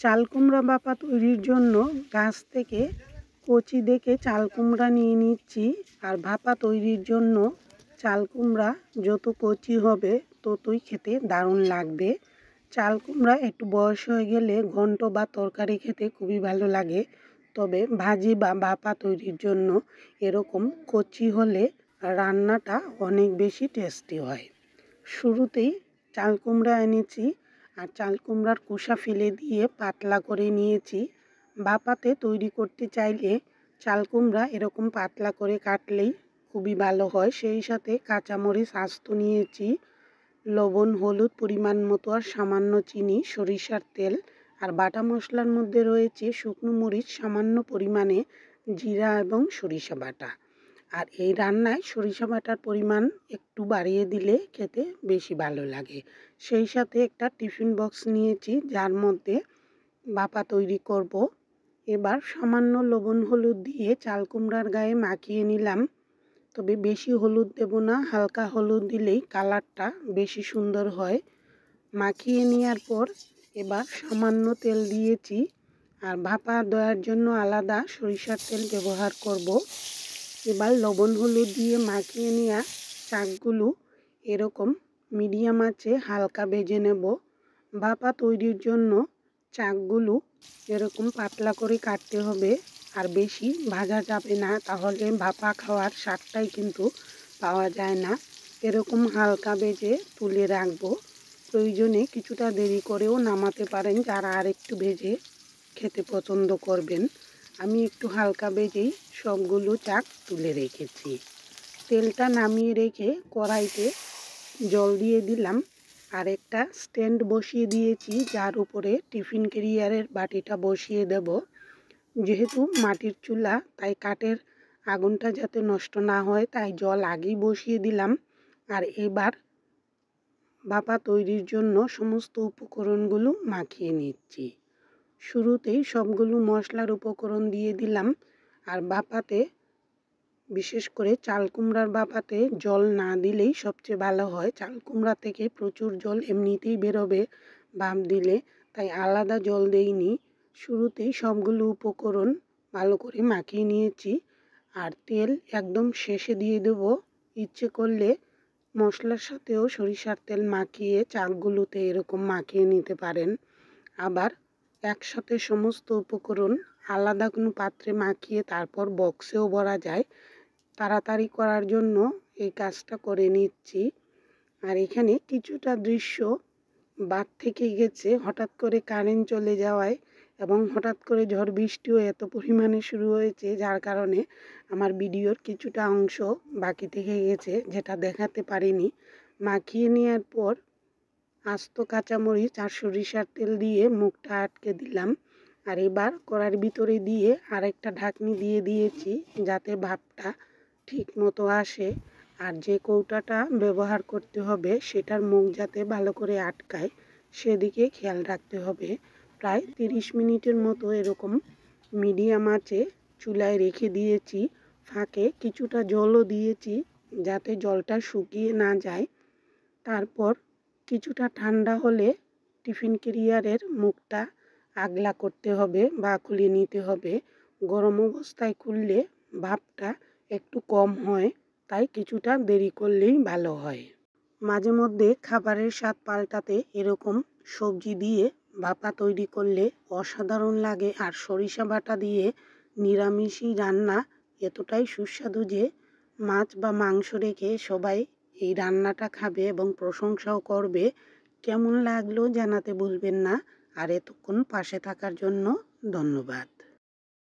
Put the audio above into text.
চাল কুমড়া বাপা তৈরির জন্য গাছ থেকে কচি দেখে চাল কুমড়া নিয়ে নিচ্ছি। আর ভাপা তৈরির জন্য চাল কুমড়া যত কচি হবে ততই খেতে দারুণ লাগবে। চাল কুমড়া একটু বয়স হয়ে গেলে ঘন্ট বা তরকারি খেতে খুবই ভালো লাগে, তবে ভাজি বা ভাপা তৈরির জন্য এরকম কচি হলে রান্নাটা অনেক বেশি টেস্টি হয়। শুরুতেই চাল কুমড়া এনেছি আর চাল কুমড়ার খোসা ফেলে দিয়ে পাতলা করে নিয়েছি। ভাপাতে তৈরি করতে চাইলে চাল কুমড়া এরকম পাতলা করে কাটলেই খুবই ভালো হয়। সেই সাথে কাঁচামরিচ আস্ত নিয়েছি, লবণ হলুদ পরিমাণ মতো আর সামান্য চিনি, সরিষার তেল আর বাটা মশলার মধ্যে রয়েছে শুকনো মরিচ, সামান্য পরিমাণে জিরা এবং সরিষা বাটা। আর এই রান্নায় সরিষা বাটার পরিমাণ একটু বাড়িয়ে দিলে খেতে বেশি ভালো লাগে। সেই সাথে একটা টিফিন বক্স নিয়েছি যার মধ্যে ভাপা তৈরি করব। এবার সামান্য লবণ হলুদ দিয়ে চাল কুমড়ার গায়ে মাখিয়ে নিলাম, তবে বেশি হলুদ দেব না, হালকা হলুদ দিলেই কালারটা বেশি সুন্দর হয়। মাখিয়ে নেওয়ার পর এবার সামান্য তেল দিয়েছি, আর ভাপা দেওয়ার জন্য আলাদা সরিষার তেল ব্যবহার করব। এবার লবণ হলুদ দিয়ে মাখিয়ে নেওয়া চাকগুলো এরকম মিডিয়াম আঁচে হালকা ভেজে নেব। ভাপা তৈরির জন্য চাকগুলো এরকম পাতলা করে কাটতে হবে, আর বেশি ভাজা যাবে না, তাহলে ভাপা খাওয়ার স্বাদটাই কিন্তু পাওয়া যায় না। এরকম হালকা ভেজে তুলে রাখবো। প্রয়োজনে কিছুটা দেরি করেও নামাতে পারেন যারা আর একটু ভেজে খেতে পছন্দ করবেন। আমি একটু হালকা ভেজেই সবগুলো চাক তুলে রেখেছি। তেলটা নামিয়ে রেখে কড়াইতে জল দিয়ে দিলাম, আর একটা স্ট্যান্ড বসিয়ে দিয়েছি যার উপরে টিফিন ক্যারিয়ারের বাটিটা বসিয়ে দেব। যেহেতু মাটির চুলা তাই কাঠের আগুনটা যাতে নষ্ট না হয় তাই জল আগেই বসিয়ে দিলাম। আর এবার ভাপা তৈরির জন্য সমস্ত উপকরণগুলো মাখিয়ে নিচ্ছি। শুরুতেই সবগুলো মশলার উপকরণ দিয়ে দিলাম। আর ভাপাতে বিশেষ করে চাল কুমড়ার ভাপাতে জল না দিলেই সবচেয়ে ভালো হয়। চাল কুমড়া থেকে প্রচুর জল এমনিতেই বেরোবে ভাপ দিলে, তাই আলাদা জল দেইনি। শুরুতেই সবগুলো উপকরণ ভালো করে মাখিয়ে নিয়েছি, আর তেল একদম শেষে দিয়ে দেব। ইচ্ছে করলে মশলার সাথেও সরিষার তেল মাখিয়ে চাকগুলোতে এরকম মাখিয়ে নিতে পারেন। আবার একসাথে সমস্ত উপকরণ আলাদা কোনো পাত্রে মাখিয়ে তারপর বক্সেও ভরা যায়। তাড়াতাড়ি করার জন্য এই কাজটা করে নিচ্ছি। আর এখানে কিছুটা দৃশ্য বাদ থেকে গেছে হঠাৎ করে কারেন্ট চলে যাওয়ায়, এবং হঠাৎ করে ঝড় বৃষ্টিও এত পরিমাণে শুরু হয়েছে যার কারণে আমার ভিডিওর কিছুটা অংশ বাকি থেকে গেছে, যেটা দেখাতে পারিনি। মাখিয়ে নেওয়ার পর আস্ত কাঁচামরিচ আর সরিষার তেল দিয়ে মুখটা আটকে দিলাম। আর এবার কড়াইয়ের ভিতরে দিয়ে আরেকটা ঢাকনি দিয়ে দিয়েছি যাতে ভাপটা ঠিক মতো আসে। আর যে কৌটাটা ব্যবহার করতে হবে সেটার মুখ যাতে ভালো করে আটকায় সেদিকে খেয়াল রাখতে হবে। প্রায় 30 মিনিটের মতো এরকম মিডিয়াম আঁচে চুলায় রেখে দিয়েছি। ফাঁকে কিছুটা জলও দিয়েছি যাতে জলটা শুকিয়ে না যায়। তারপর কিছুটা ঠান্ডা হলে টিফিন ক্যারিয়ারের মুখটা আগলা করতে হবে বা খুলে নিতে হবে। গরম অবস্থায় খুললে ভাপটা একটু কম হয়, তাই কিছুটা দেরি করলেই ভালো হয়। মাঝে মধ্যে খাবারের স্বাদ পাল্টাতে এরকম সবজি দিয়ে ভাপা তৈরি করলে অসাধারণ লাগে। আর সরিষা বাটা দিয়ে নিরামিষি রান্না এতটাই সুস্বাদু যে মাছ বা মাংস রেখে সবাই এই রান্নাটা খাবে এবং প্রশংসাও করবে। কেমন লাগলো জানাতে ভুলবেন না। আর এতক্ষণ পাশে থাকার জন্য ধন্যবাদ।